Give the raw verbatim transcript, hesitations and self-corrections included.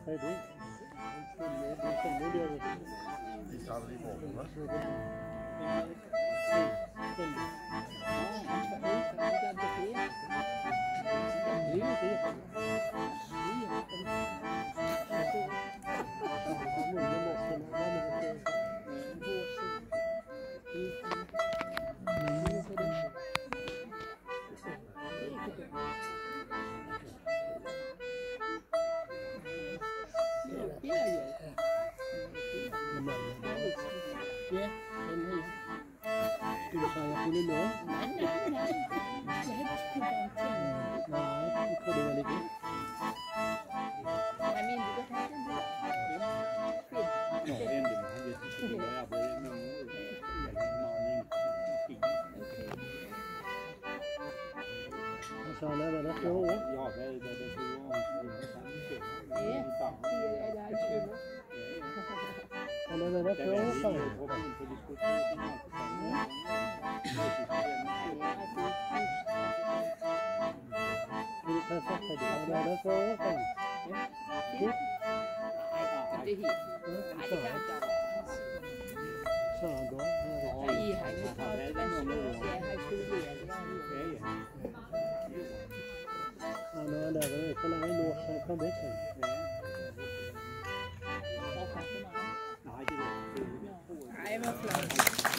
Hej du. Vi starter lige på, hva'? Ja, den her. Skal du sige, jeg kunne noget? Nej, nej, nej. Jeg har ikke spurgt om ting. Nej, det kunne det vel ikke. Jeg mener, du kan have den der. Fint. Nå, egentlig, men han vidste ikke, hvad jeg blev med nu. Jeg har en maling. Og så er der der flere år. Jeg har været der, der to år, så vi har sammen købt. Ja, siger jeg, der er skylder. Og der er der flere år Så jeg prøver at få diskuteret det her på samme måde. Kan du passe op på det? Og der er der flere år. Nej, det er helt. Nej, det kan jeg ikke. Så er det godt. Nej, I har ikke prøvet at så jeg har studeret det. Ja, ja. Og når der er ikke så længe nu, så kommer det ikke. Hvor kom det meget? Nej, det er det. Nej, hvor flot.